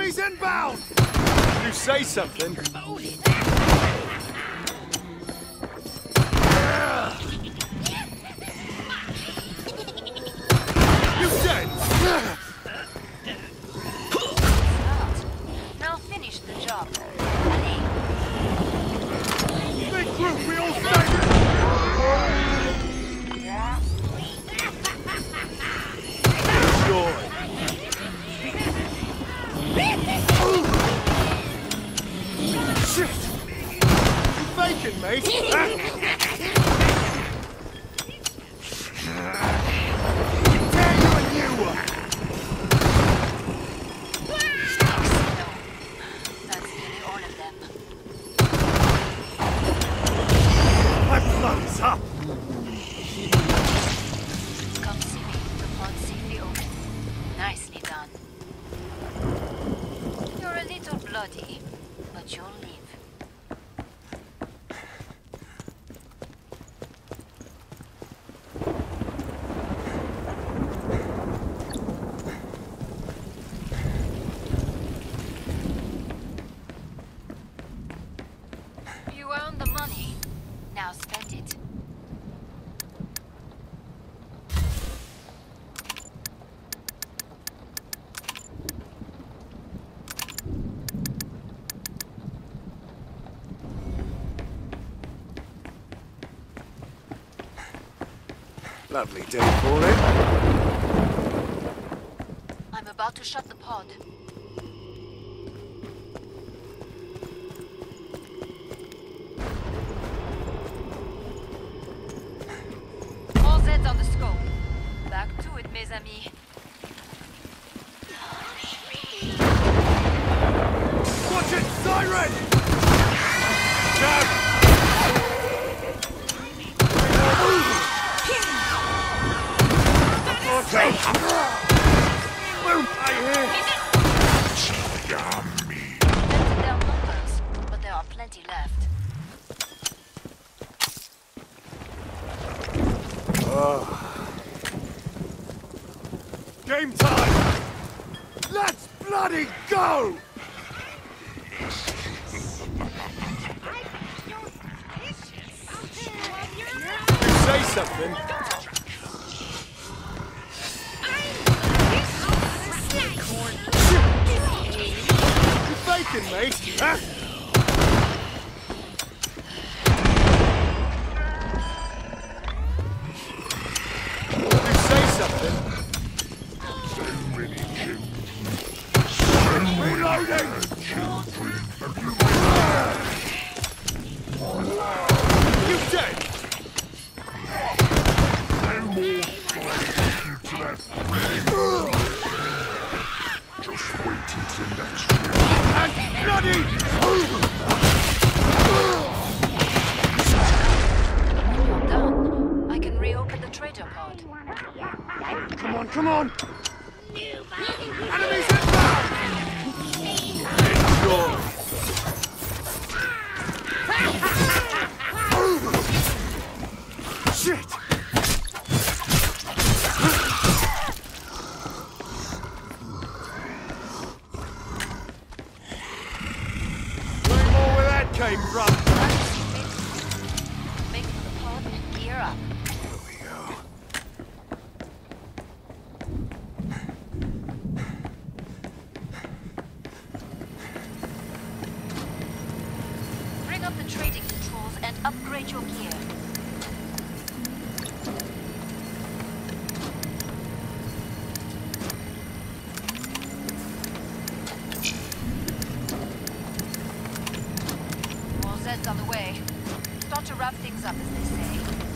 Enemies inbound! You say something. You dead! Now finish the job. Big group, we all stay! Joy. Shit! You faking, mate? Tear you a new one! That's nearly all of them. My blood is up! Come see me. The pod's safely open. Nicely done. You're a little bloody, but you'll live. You earned the money. Now spend it. Lovely day for it. I'm about to shut the pod. All Zeds on the scope. Back to it, mes amis. Watch it, siren! Jab! Okay. Move! I hear! Limited their numbers, but there are plenty left. Game time! Let's bloody go! You say something. You faking, mate? Huh? You say something. Reloading! You dead! And bloody! You're done. I can reopen the traitor pod. Come on, come on! Enemies inbound! Enjoy! Shit! Way more where that came from! Make for the pod and gear up. Here we go. Bring up the trading controls and upgrade your gear. More Zeds on the way. Start to wrap things up, as they say.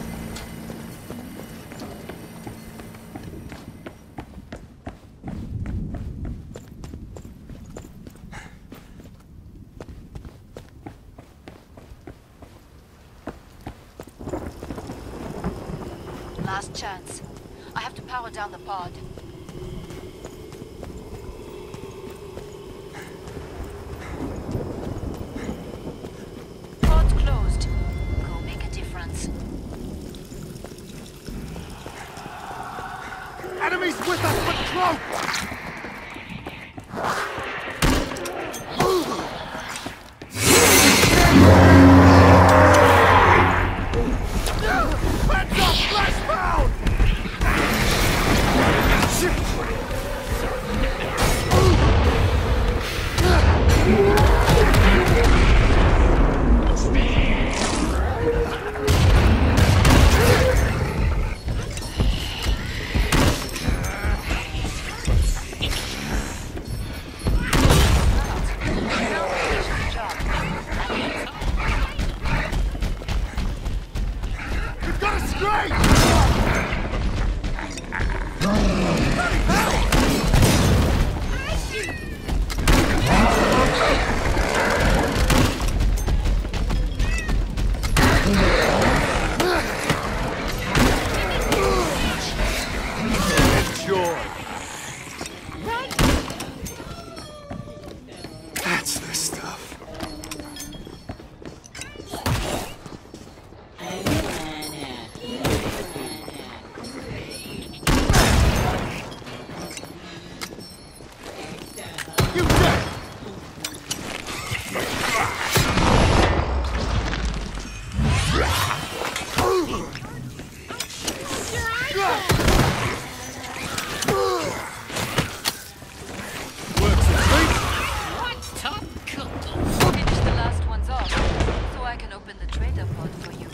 Last chance. I have to power down the pod. Pod's closed. Go make a difference. Enemies with us, but close! straight! Enjoy. That's the stuff. You dead! Works a treat. Finish the last ones off, so I can open the trader pod for you.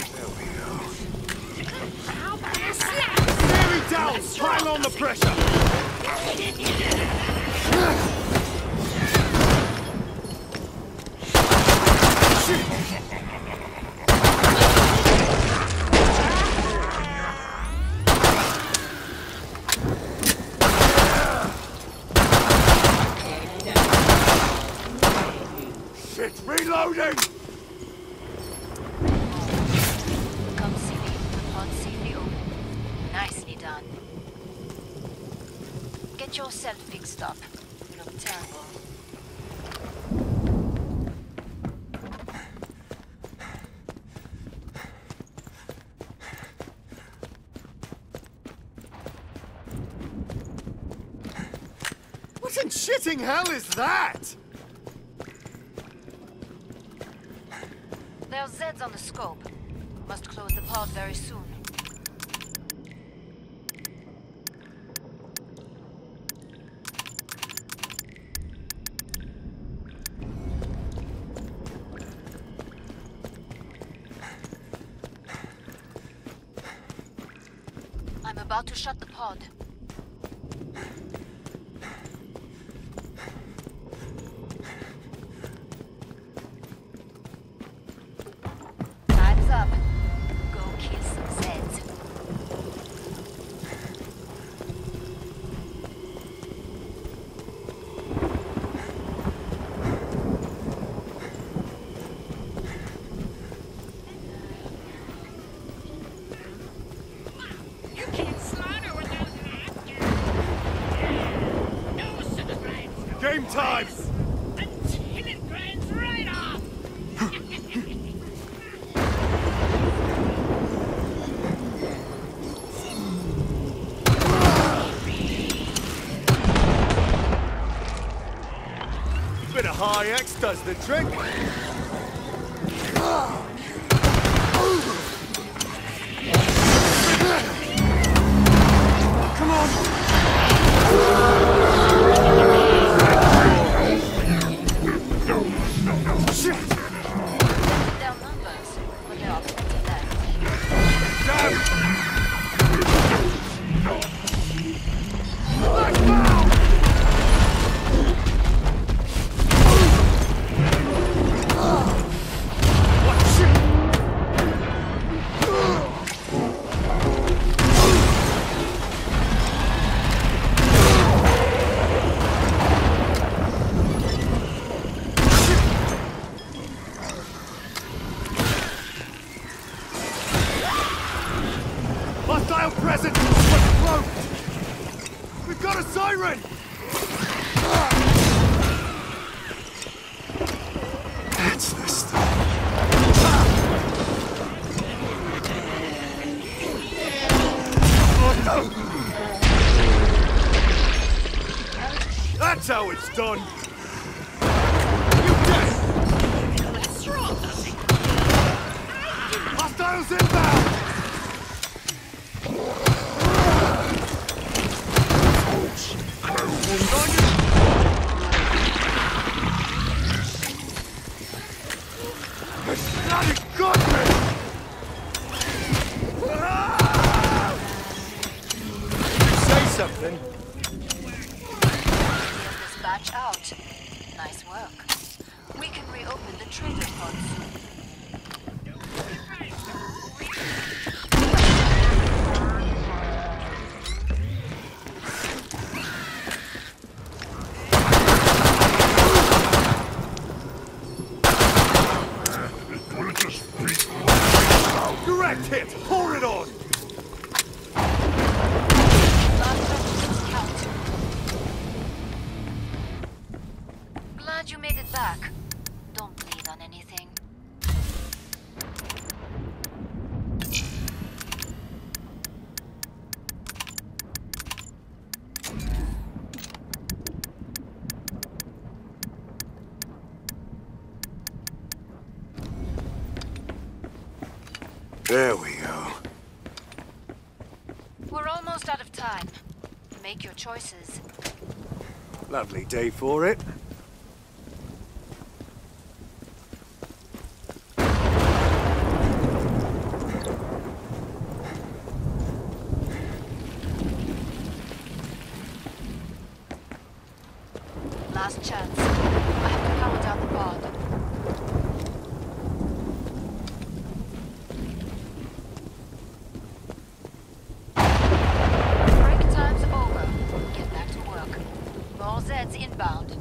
Carry down! Pile on the pressure! Shit, reloading! Come see me. The pod's safely open. Nicely done. Get yourself fixed up. You look terrible. What in shitting hell is that? There are Zeds on the scope. Must close the pod very soon. I'm about to shut the pod. Time's up. Go kill some Zeds. You can't slaughter without an actor. No sugar grinds. Game time! Until it grinds right off. Bit of high X does the trick. Come on! Shit! Their numbers, but there are plenty left. Damn! Blackbound! What shit? Hostile presence! What's close? We've got a siren! That's the stuff. Oh, no. That's how it's done! You dead! Hostiles inbound! Bloody goodness! You say something? Clear this batch out. Nice work. We can reopen the trader pod soon. Direct hit! Pour it on! Last residence count. Glad you made it back. Don't bleed on anything. There we go. We're almost out of time. Make your choices. Lovely day for it. Last chance. I have to power down the pod. Break time's over. Get back to work. More Zeds inbound.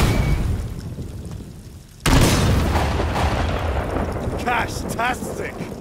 Cash-tastic!